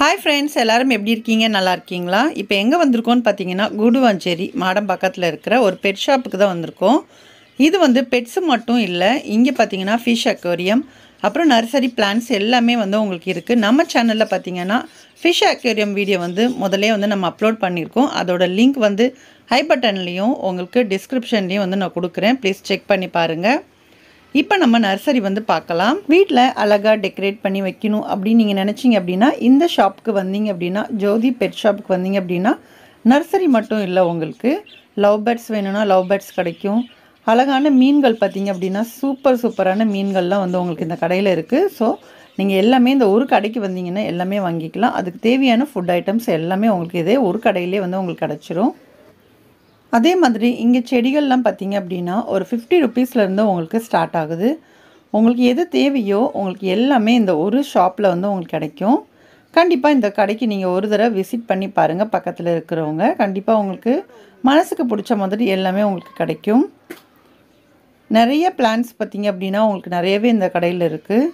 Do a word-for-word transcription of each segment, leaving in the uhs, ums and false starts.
Hi friends, எல்லாரும் எப்படி இருக்கீங்க? நல்லா இருக்கீங்களா? இப்போ எங்க வந்திருக்கோம்னு பாத்தீங்கன்னா குடுவாஞ்சேரி மாடம் பக்கத்துல இருக்கிற ஒரு பெட் ஷாப்புக்கு தான் வந்திருக்கோம். இது வந்து பெட்ஸ் மட்டும் இல்ல. இங்க பாத்தீங்கன்னா ஃபிஷ் அக்வேரியம், அப்புறம் நர்சரி பிளான்ட்ஸ் எல்லாமே வந்து உங்களுக்கு இருக்கு. நம்ம சேனல்ல பாத்தீங்கன்னா ஃபிஷ் அக்வேரியம் வீடியோ வந்து முதல்லயே வந்து நம்ம அப்லோட் பண்ணியிருக்கோம். அதோட லிங்க் வந்து ஐ பட்டன்லயும் உங்களுக்கு டிஸ்கிரிப்ஷன்லயும் வந்து நான் கொடுக்குறேன். ப்ளீஸ் செக் பண்ணி பாருங்க. இப்போ நம்ம நர்சரி வந்து பார்க்கலாம். வீட்டில் அழகாக டெக்கரேட் பண்ணி வைக்கணும் அப்படின்னு நீங்கள் நினச்சிங்க அப்படின்னா இந்த ஷாப்புக்கு வந்தீங்க அப்படின்னா, ஜோதி பெட் ஷாப்புக்கு வந்தீங்க அப்படின்னா நர்சரி மட்டும் இல்லை, உங்களுக்கு லவ் பேர்ட்ஸ் வேணும்னா லவ் பேர்ட்ஸ் கிடைக்கும். அழகான மீன்கள் பார்த்தீங்க அப்படின்னா சூப்பர் சூப்பரான மீன்கள்லாம் வந்து உங்களுக்கு இந்த கடையில் இருக்குது. ஸோ நீங்கள் எல்லாமே இந்த ஒரு கடைக்கு வந்தீங்கன்னா எல்லாமே வாங்கிக்கலாம். அதுக்கு தேவையான ஃபுட் ஐட்டம்ஸ் எல்லாமே உங்களுக்கு இதே ஒரு கடையிலே வந்து உங்களுக்கு கிடச்சிரும். அதே மாதிரி இங்கே செடிகள்லாம் பார்த்தீங்க அப்படின்னா ஒரு ஃபிஃப்டி ருபீஸ்லேருந்து உங்களுக்கு ஸ்டார்ட் ஆகுது. உங்களுக்கு எது தேவையோ உங்களுக்கு எல்லாமே இந்த ஒரு ஷாப்பில் வந்து உங்களுக்கு கிடைக்கும். கண்டிப்பாக இந்த கடைக்கு நீங்கள் ஒரு தடவை விசிட் பண்ணி பாருங்கள். பக்கத்தில் இருக்கிறவங்க கண்டிப்பாக உங்களுக்கு மனசுக்கு பிடிச்ச மாதிரி எல்லாமே உங்களுக்கு கிடைக்கும். நிறைய பிளான்ஸ் பார்த்தீங்க அப்படின்னா உங்களுக்கு நிறையவே இந்த கடையில் இருக்குது.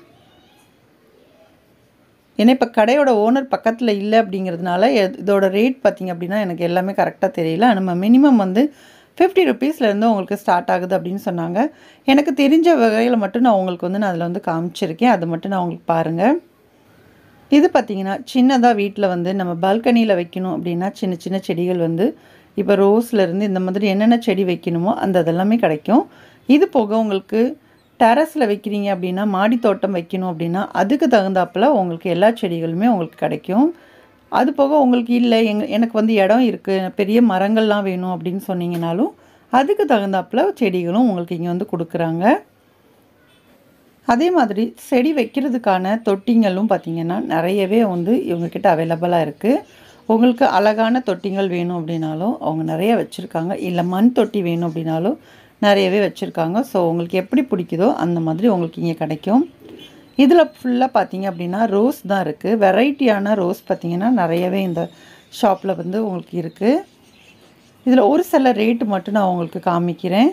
ஏன்னா இப்போ கடையோட ஓனர் பக்கத்தில் இல்லை அப்படிங்கிறதுனால இதோட ரேட் பார்த்திங்க அப்படின்னா எனக்கு எல்லாமே கரெக்டாக தெரியல. நம்ம மினிமம் வந்து ஃபிஃப்டி ருபீஸ்லேருந்து உங்களுக்கு ஸ்டார்ட் ஆகுது அப்படின்னு சொன்னாங்க. எனக்கு தெரிஞ்ச வகையில் மட்டும் நான் உங்களுக்கு வந்து நான் அதில் வந்து காமிச்சிருக்கேன். அது மட்டும் நான் உங்களுக்கு பாருங்கள். இது பார்த்திங்கன்னா சின்னதாக வீட்டில் வந்து நம்ம பால்கனியில் வைக்கணும் அப்படின்னா சின்ன சின்ன செடிகள் வந்து இப்போ ரோஸ்லேருந்து இந்த மாதிரி என்னென்ன செடி வைக்கணுமோ அந்த இதெல்லாமே கிடைக்கும். இது போக உங்களுக்கு டெரஸில் வைக்கிறீங்க அப்படின்னா மாடி தோட்டம் வைக்கணும் அப்படின்னா அதுக்கு தகுந்தாப்பில் உங்களுக்கு எல்லா செடிகளுமே உங்களுக்கு கிடைக்கும். அது போக உங்களுக்கு இல்லை எங்க எனக்கு வந்து இடம் இருக்குது, பெரிய மரங்கள்லாம் வேணும் அப்படின்னு சொன்னீங்கனாலும் அதுக்கு தகுந்தாப்பில் செடிகளும் உங்களுக்கு இங்கே வந்து கொடுக்குறாங்க. அதே மாதிரி செடி வைக்கிறதுக்கான தொட்டிங்களும் பார்த்திங்கன்னா நிறையவே வந்து இவங்கக்கிட்ட அவைலபிளாக இருக்குது. உங்களுக்கு அழகான தொட்டிகள் வேணும் அப்படின்னாலும் அவங்க நிறைய வச்சுருக்காங்க. இல்லை மண் தொட்டி வேணும் அப்படின்னாலும் நிறையவே வச்சுருக்காங்க. ஸோ உங்களுக்கு எப்படி பிடிக்குதோ அந்த மாதிரி உங்களுக்கு இங்கே கிடைக்கும். இதில் ஃபுல்லாக பார்த்தீங்க அப்படின்னா ரோஸ் தான் இருக்குது. வெரைட்டியான ரோஸ் பார்த்திங்கன்னா நிறையவே இந்த ஷாப்பில் வந்து உங்களுக்கு இருக்குது. இதில் ஒரு சில ரேட்டு மட்டும் நான் உங்களுக்கு காமிக்கிறேன்.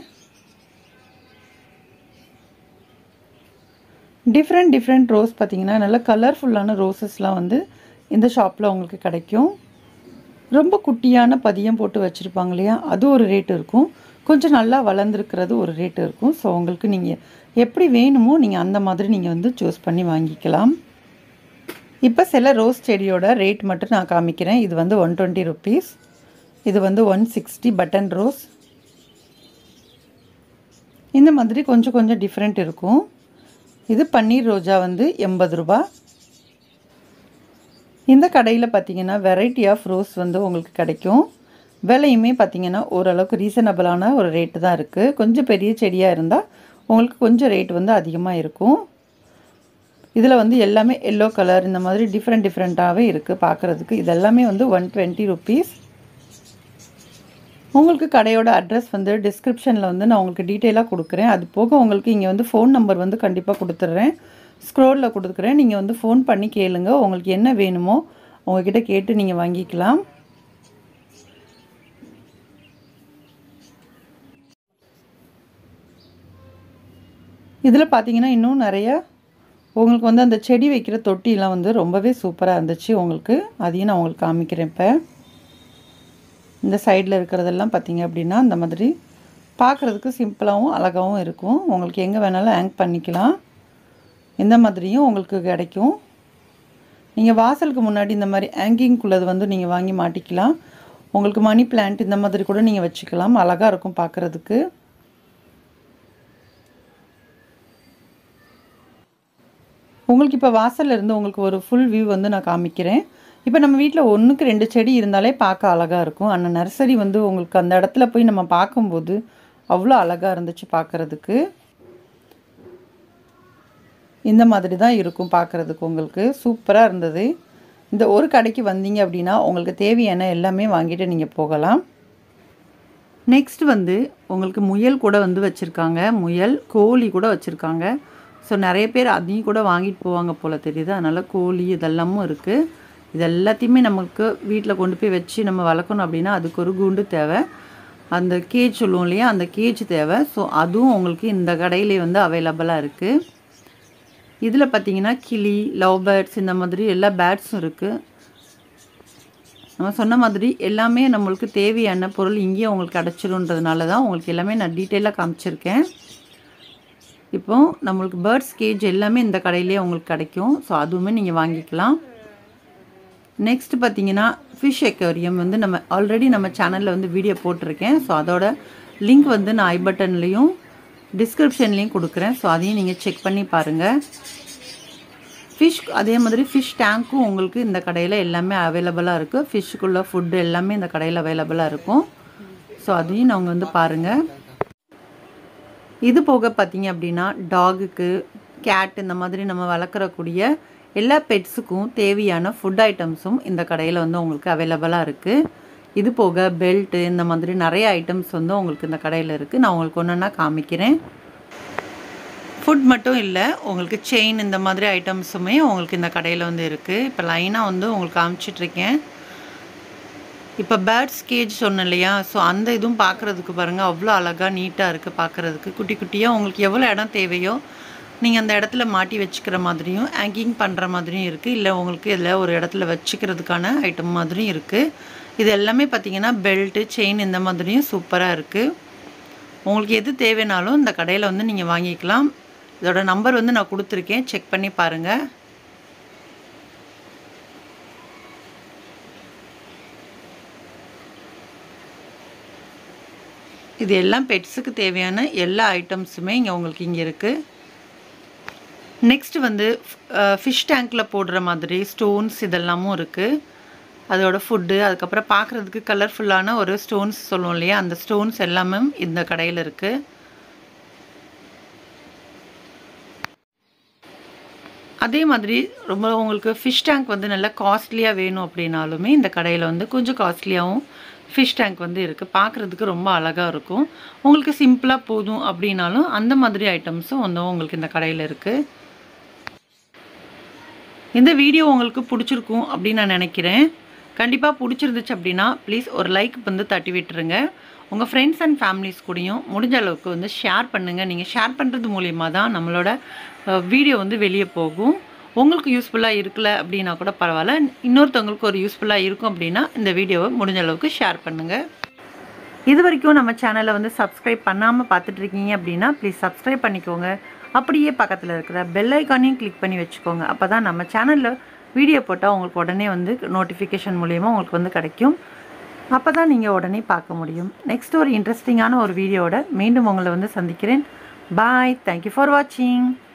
டிஃப்ரெண்ட் டிஃப்ரெண்ட் ரோஸ் பார்த்திங்கன்னா நல்ல கலர்ஃபுல்லான ரோஸஸ்லாம் வந்து இந்த ஷாப்பில் உங்களுக்கு கிடைக்கும். ரொம்ப குட்டியான பதியம் போட்டு வச்சுருப்பாங்க இல்லையா, அது ஒரு ரேட் இருக்கும். கொஞ்சம் நல்லா வளர்ந்துருக்கிறது ஒரு ரேட்டு இருக்கும். ஸோ உங்களுக்கு நீங்கள் எப்படி வேணுமோ நீங்கள் அந்த மாதிரி நீங்கள் வந்து சூஸ் பண்ணி வாங்கிக்கலாம். இப்போ சில ரோஸ் செடியோட ரேட் மட்டும் நான் காமிக்கிறேன். இது வந்து ஒன் டுவெண்ட்டி ருபீஸ், இது வந்து ஒன் சிக்ஸ்டி பட்டன் ரோஸ். இந்த மாதிரி கொஞ்சம் கொஞ்சம் டிஃப்ரெண்ட் இருக்கும். இது பன்னீர் ரோஜா வந்து எண்பது ரூபா. இந்த கடையில் பார்த்திங்கன்னா வெரைட்டி ஆஃப் ரோஸ் வந்து உங்களுக்கு கிடைக்கும். விலையுமே பார்த்திங்கன்னா ஓரளவுக்கு ரீசனபிளான ஒரு ரேட்டு தான் இருக்குது. கொஞ்சம் பெரிய செடியாக இருந்தால் உங்களுக்கு கொஞ்சம் ரேட் வந்து அதிகமாக இருக்கும். இதில் வந்து எல்லாமே எல்லோ கலர் இந்த மாதிரி டிஃப்ரெண்ட் டிஃப்ரெண்ட்டாகவே இருக்குது பார்க்குறதுக்கு. இதெல்லாமே வந்து ஒன் டுவெண்ட்டி ருபீஸ். உங்களுக்கு கடையோட அட்ரஸ் வந்து டிஸ்கிரிப்ஷனில் வந்து நான் உங்களுக்கு டீட்டெயிலாக கொடுக்குறேன். அது போக உங்களுக்கு இங்கே வந்து ஃபோன் நம்பர் வந்து கண்டிப்பாக கொடுத்துட்றேன், ஸ்க்ரோலில் கொடுக்குறேன். நீங்கள் வந்து ஃபோன் பண்ணி கேளுங்க. உங்களுக்கு என்ன வேணுமோ உங்கள்கிட்ட கேட்டு நீங்கள் வாங்கிக்கலாம். இதில் பார்த்தீங்கன்னா இன்னும் நிறைய உங்களுக்கு வந்து அந்த செடி வைக்கிற தொட்டிலாம் வந்து ரொம்பவே சூப்பராக இருந்துச்சு உங்களுக்கு. அதையும் நான் உங்களுக்கு காமிக்கிறேன். இப்போ இந்த சைடில் இருக்கிறதெல்லாம் பார்த்தீங்க அப்படின்னா இந்த மாதிரி பார்க்குறதுக்கு சிம்பிளாகவும் அழகாகவும் இருக்கும். உங்களுக்கு எங்கே வேணாலும் ஹேங் பண்ணிக்கலாம். இந்த மாதிரியும் உங்களுக்கு கிடைக்கும். நீங்கள் வாசலுக்கு முன்னாடி இந்த மாதிரி ஹேங்கிங்குள்ளது வந்து நீங்கள் வாங்கி மாட்டிக்கலாம். உங்களுக்கு மணி பிளான்ட் இந்த மாதிரி கூட நீங்கள் வச்சுக்கலாம். அழகாக இருக்கும் பார்க்குறதுக்கு. உங்களுக்கு இப்போ வாசலில் இருந்து உங்களுக்கு ஒரு ஃபுல் வியூ வந்து நான் காமிக்கிறேன். இப்போ நம்ம வீட்டில் ஒன்றுக்கு ரெண்டு செடி இருந்தாலே பார்க்க அழகாக இருக்கும். ஆனால் நர்சரி வந்து உங்களுக்கு அந்த இடத்துல போய் நம்ம பார்க்கும்போது அவ்வளோ அழகாக இருந்துச்சு பார்க்குறதுக்கு. இந்த மாதிரி தான் இருக்கும் பார்க்குறதுக்கு. உங்களுக்கு சூப்பராக இருந்தது. இந்த ஒரு கடைக்கு வந்தீங்க அப்படின்னா உங்களுக்கு தேவையான எல்லாமே வாங்கிட்டு நீங்கள் போகலாம். நெக்ஸ்ட் வந்து உங்களுக்கு முயல் கூட வந்து வச்சுருக்காங்க. முயல் கோழி கூட வச்சுருக்காங்க. ஸோ நிறைய பேர் அதையும் கூட வாங்கிட்டு போவாங்க போல் தெரியுது. அதனால் கோழி இதெல்லாமும் இருக்குது. இது எல்லாத்தையுமே நமக்கு வீட்டில் கொண்டு போய் வச்சு நம்ம வளர்க்கணும் அப்படின்னா அதுக்கு ஒரு கூண்டு தேவை. அந்த கேஜ் சொல்லுவோம் இல்லையா, அந்த கேஜ் தேவை. ஸோ அதுவும் உங்களுக்கு இந்த கடையிலே வந்து அவைலபிளாக இருக்குது. இதில் பார்த்தீங்கன்னா கிளி, லவ் பேர்ட்ஸ் இந்த மாதிரி எல்லா பேர்ட்ஸும் இருக்குது. நம்ம சொன்ன மாதிரி எல்லாமே நம்மளுக்கு தேவையான பொருள் இங்கேயே உங்களுக்கு கிடச்சிருன்றதுனால தான் உங்களுக்கு எல்லாமே நான் டீட்டெயிலாக காமிச்சிருக்கேன். இப்போ நம்மளுக்கு பேர்ட்ஸ் கேஜ் எல்லாமே இந்த கடையிலேயே உங்களுக்கு கிடைக்கும். ஸோ அதுவுமே நீங்கள் வாங்கிக்கலாம். நெக்ஸ்ட் பார்த்தீங்கன்னா ஃபிஷ் அக்வேரியம் வந்து நம்ம ஆல்ரெடி நம்ம சேனலில் வந்து வீடியோ போட்டிருக்கேன். ஸோ அதோட லிங்க் வந்து நான் ஐ பட்டன்லேயும் டிஸ்கிரிப்ஷன்லேயும் கொடுக்குறேன். ஸோ அதையும் நீங்கள் செக் பண்ணி பாருங்கள். ஃபிஷ் அதே மாதிரி ஃபிஷ் டேங்க்கும் உங்களுக்கு இந்த கடையில் எல்லாமே அவைலபிளாக இருக்குது. ஃபிஷ்ஷுக்குள்ள ஃபுட்டு எல்லாமே இந்த கடையில் அவைலபிளாக இருக்கும். ஸோ அதையும் நாங்கள் வந்து பாருங்கள். இது போக பார்த்தீங்க அப்படின்னா டாகுக்கு, கேட் இந்த மாதிரி நம்ம வளர்க்குறக்கூடிய எல்லா பெட்ஸுக்கும் தேவையான ஃபுட் ஐட்டம்ஸும் இந்த கடையில் வந்து உங்களுக்கு அவைலபிளாக இருக்குது. இது போக பெல்ட்டு இந்த மாதிரி நிறைய ஐட்டம்ஸ் வந்து உங்களுக்கு இந்த கடையில் இருக்குது. நான் உங்களுக்கு ஒன்று ஒன்றா காமிக்கிறேன். ஃபுட் மட்டும் இல்லை, உங்களுக்கு செயின் இந்த மாதிரி ஐட்டம்ஸுமே உங்களுக்கு இந்த கடையில் வந்து இருக்குது. இப்போ லைனாக வந்து உங்களுக்கு காமிச்சிட்ருக்கேன். இப்போ பேர்ட்ஸ் கேஜ் சொன்னேன் இல்லையா, ஸோ அந்த இதுவும் பார்க்குறதுக்கு பாருங்கள் அவ்வளோ அழகாக நீட்டாக இருக்குது பார்க்குறதுக்கு. குட்டி குட்டியாக உங்களுக்கு எவ்வளோ இடம் தேவையோ நீங்கள் அந்த இடத்துல மாட்டி வச்சுக்கிற மாதிரியும் ஹேங்கிங் பண்ணுற மாதிரியும் இருக்குது. இல்லை உங்களுக்கு இதில் ஒரு இடத்துல வச்சுக்கிறதுக்கான ஐட்டம் மாதிரியும் இருக்குது. இது எல்லாமே பார்த்திங்கன்னா பெல்ட்டு, செயின் இந்த மாதிரியும் சூப்பராக இருக்குது. உங்களுக்கு எது தேவைனாலும் இந்த கடையில் வந்து நீங்கள் வாங்கிக்கலாம். இதோட நம்பர் வந்து நான் கொடுத்துருக்கேன், செக் பண்ணி பாருங்கள். இது எல்லாம் பெட்ஸுக்கு தேவையான எல்லா ஐட்டம்ஸுமே இங்கே உங்களுக்கு இங்கே இருக்குது. நெக்ஸ்ட் வந்து ஃபிஷ் டேங்க்கில் போடுற மாதிரி ஸ்டோன்ஸ் இதெல்லாமும் இருக்குது. அதோட ஃபுட்டு, அதுக்கப்புறம் பார்க்குறதுக்கு கலர்ஃபுல்லான ஒரு ஸ்டோன்ஸ் சொல்லுவோம் இல்லையா, அந்த ஸ்டோன்ஸ் எல்லாமே இந்த கடையில் இருக்குது. அதே மாதிரி ரொம்ப உங்களுக்கு ஃபிஷ் டேங்க் வந்து நல்லா காஸ்ட்லியாக வேணும் அப்படின்னாலுமே இந்த கடையில் வந்து கொஞ்சம் காஸ்ட்லியாகவும் ஃபிஷ் டேங்க் வந்து இருக்குது. பார்க்குறதுக்கு ரொம்ப அழகாக இருக்கும். உங்களுக்கு சிம்பிளாக போதும் அப்படின்னாலும் அந்த மாதிரி ஐட்டம்ஸும் வந்து உங்களுக்கு இந்த கடையில் இருக்குது. இந்த வீடியோ உங்களுக்கு பிடிச்சிருக்கும் அப்படின்னு நான் நினைக்கிறேன். கண்டிப்பாக பிடிச்சிருந்துச்சு அப்படின்னா ப்ளீஸ் ஒரு லைக் வந்து தட்டி விட்டுருங்க. உங்கள் ஃப்ரெண்ட்ஸ் அண்ட் ஃபேமிலிஸ் கூடயும் முடிஞ்ச அளவுக்கு வந்து ஷேர் பண்ணுங்கள். நீங்கள் ஷேர் பண்ணுறது மூலிமா தான் நம்மளோட வீடியோ வந்து வெளியே போகும். உங்களுக்கு யூஸ்ஃபுல்லாக இருக்கல அப்படின்னா கூட பரவாயில்ல, இன்னொருத்தவங்களுக்கு ஒரு யூஸ்ஃபுல்லாக இருக்கும் அப்படின்னா இந்த வீடியோவை முடிஞ்ச அளவுக்கு ஷேர் பண்ணுங்கள். இது வரைக்கும் நம்ம சேனலை வந்து சப்ஸ்கிரைப் பண்ணாமல் பார்த்துட்ருக்கீங்க அப்படின்னா ப்ளீஸ் சப்ஸ்கிரைப் பண்ணிக்கோங்க. அப்படியே பக்கத்தில் இருக்கிற பெல் ஐக்கானையும் கிளிக் பண்ணி வச்சுக்கோங்க. அப்போ தான் நம்ம சேனலில் வீடியோ போட்டால் உங்களுக்கு உடனே வந்து நோட்டிஃபிகேஷன் மூலிமா உங்களுக்கு வந்து கிடைக்கும். அப்போ தான் நீங்கள் உடனே பார்க்க முடியும். நெக்ஸ்ட் ஒரு இன்ட்ரெஸ்டிங்கான ஒரு வீடியோவோட மீண்டும் உங்களை வந்து சந்திக்கிறேன். பாய். தேங்க்யூ ஃபார் வாட்சிங்.